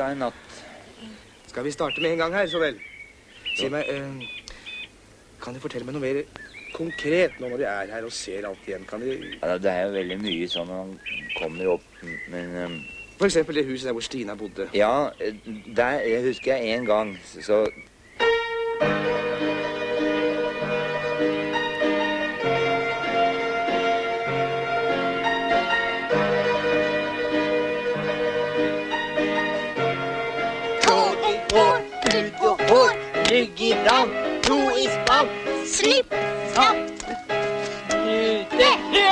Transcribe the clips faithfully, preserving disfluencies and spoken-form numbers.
i natt. Skal vi starte med en gang her, så vel? Si meg, eh, kan du fortelle meg noe mer konkret nå når de er her og ser alt igjen? Kan de... Ja, det er jo veldig mye sånn når han kommer opp, men... Um... For eksempel det huset der hvor Stina bodde. Ja, der jeg husker jeg en gang, så... Rygg i brann, to i spann, slipp, snapp, ute,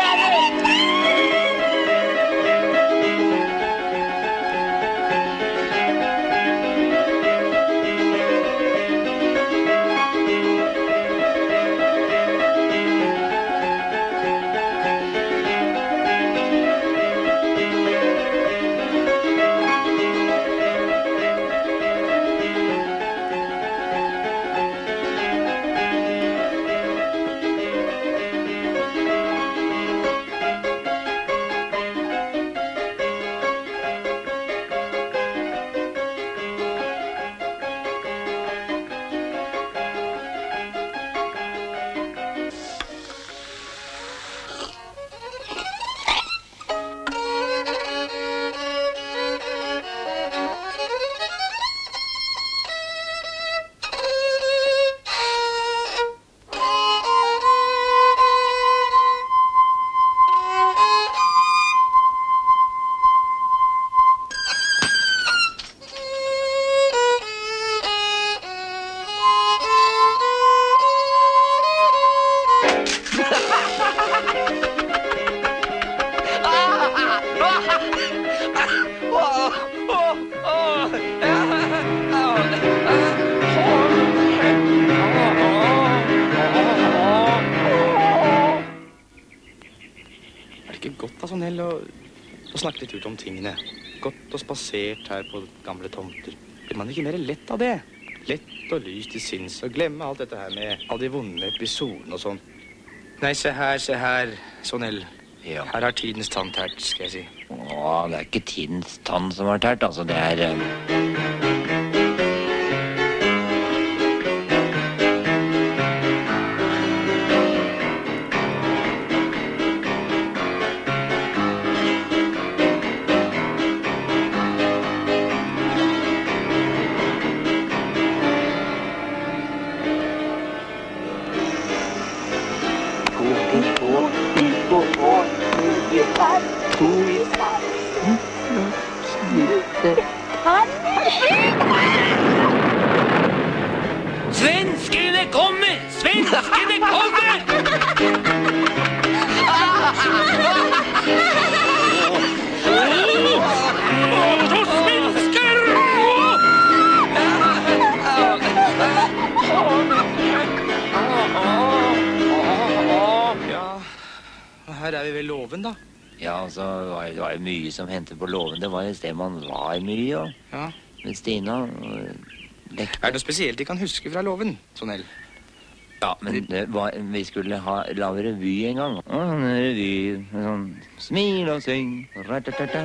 snakket litt ut om tingene. Gått og spasert her på gamle tomter. Blir man ikke mer lett av det? Lett og lyst i sinns og glemme alt dette her med alle de vonde episodene og sånn. Nei, se her, se her, Sonell. Ja. Her har tidens tann tært, skal jeg si. Åh, det er ikke tidens tann som har tært, altså det er... Um... Svenskene kommer! Svenskene kommer! Svensker! Ja, her er vi ved Låven, da. Ja, altså, det var, det var jo mye som hentet på Låven. Det var et sted man var mye, og ja. Med Stina. Og lekte. Er det noe spesielt de kan huske fra Låven, Sonell? Ja, men det var, vi skulle ha lave revy en gang. Og sånn revy, sånn smil og syng, ratatata.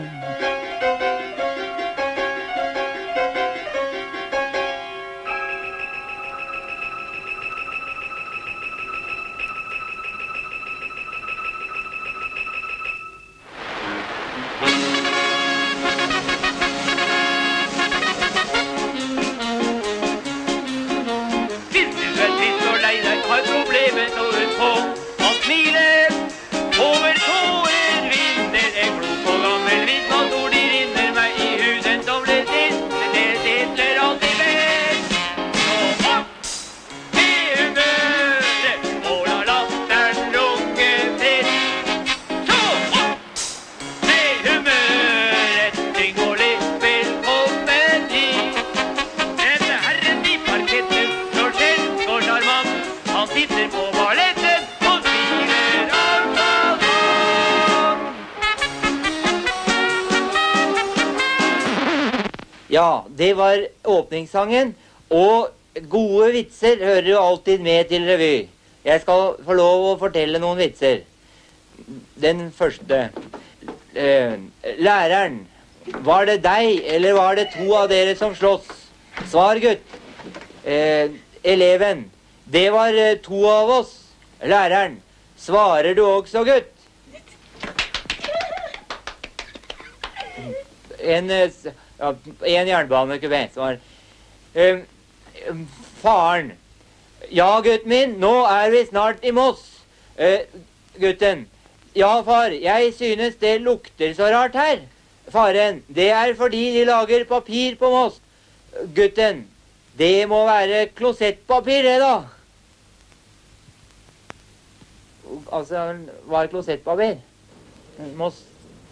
Ja, det var åpningssangen, og gode vitser hører jo alltid med til revy. Jeg skal få lov å fortelle noen vitser. Den første. Eh, læreren var det deg, eller var det to av dere som slåss? Svar, gutt. Eh, eleven. Det var eh, to av oss. Læreren. Svarer du også, gutt? En, ja, en jernbanekubé. Svar. Eh, faren. Ja, gutten min, nå er vi snart i Moss. Eh, gutten. Ja, far, jeg synes det lukter så rart her. Faren, det er fordi de lager papir på Moss. Gutten, det må være klosettpapir, det da. Altså, hva er klosettpapir? Moss.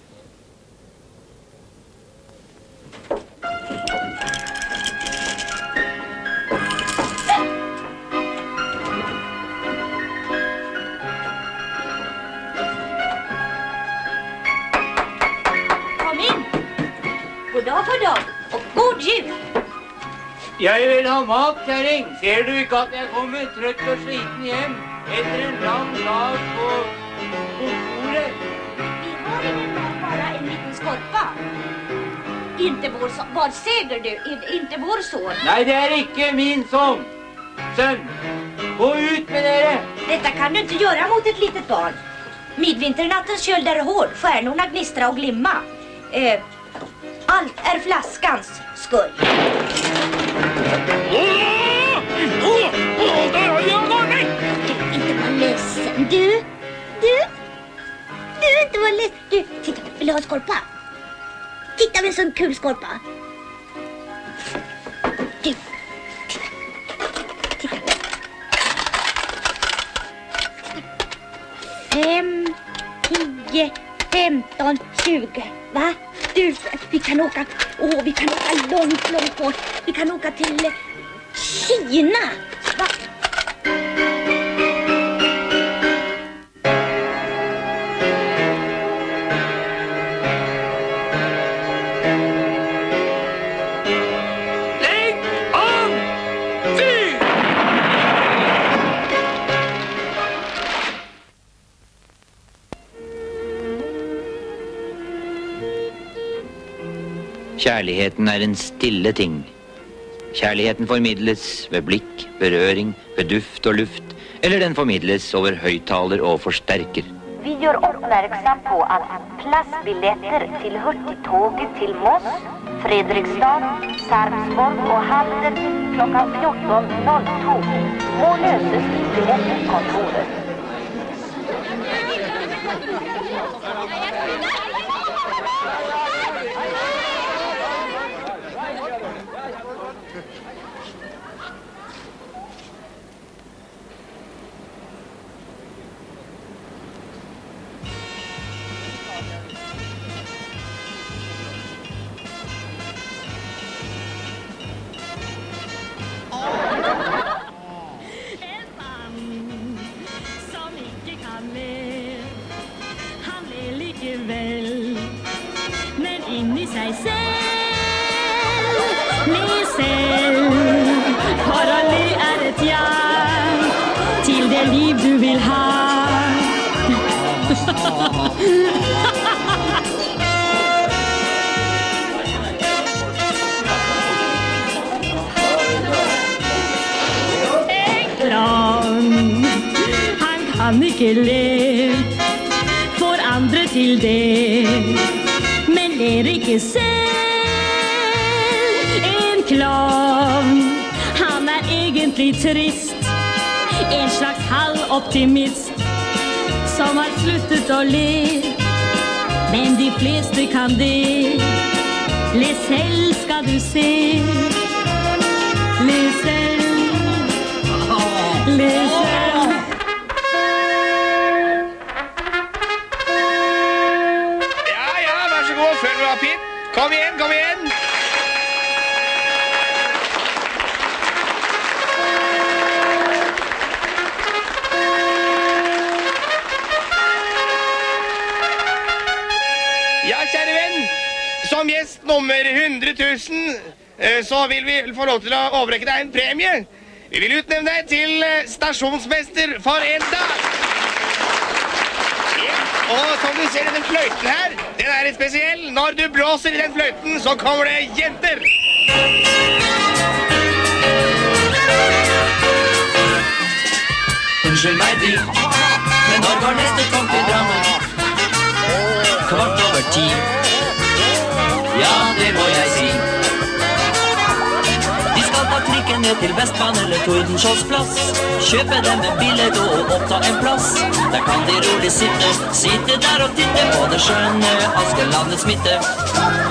God dag, god dag, og god jul. Jeg vil ha mat, kjæring. Ser du ikke at jeg kommer trøtt og sliten hjem etter en lang dag på kontoret? Vi har ingen mat, bara en liten skorpa. Inte vår son. Vad säger du? Inte vår son. Nei, det er ikke min son. Sønn, gå ut med dere. Detta kan du inte göra mot ett litet barn. Midvinternattens köld är hård, stjärnorna gnistra och glimma. Eh, allt är flaskans skull. Inte var ledsen. Du, du, du inte var ledsen. Du, titta, vill du ha skorpa? Titta med en sån kul skorpa. Du, titta, titta. Fem, tio, femton, tjugo, va? Du, vi kan åka, åh, vi kan åka långt, långt bort. Vi kan åka till eh, Kina, va? Kjærligheten er en stille ting. Kjærligheten formidles ved blikk, berøring, ved duft og luft, eller den formidles over høyttaler og forsterker. Vi gjør oppmerksom på at plassbilletter til hurtigtoget til Moss, Fredrikstad, Sarpsborg og Halden klokken fjorton noll to må løses i billettkontoret. Til det liv du vil ha. En klovn, han kan ikke le, får andre til det, men ler ikke selv. En klovn, han er egentlig trist, en slags halvoptimist som har sluttet å le, men de fleste kan det. Le selv skal du se. Le selv. Le selv. Ja, ja, vær så god, følg meg opp hit. Kom igjen, kom igjen. Som gjest nummer hundre tusen, så vil vi få lov til å overrekke deg en premie. Vi vil utnevne deg til stasjonsmester for en dag. Ja, og som du ser i den fløyten her, Den er litt spesiell. Når du blåser i den fløyten, så kommer det jenter. Unnskyld meg, de, men når går neste tog til Drammen? Kvart over ti. Ja, det må jeg si. De skal ta trikken ned til Vestbanen eller Tordenskiolds plass. Kjøpe dem en billett og oppta en plass. Der kan de rolig sitte, sitte der og titte på det skjønne Askelandets midte.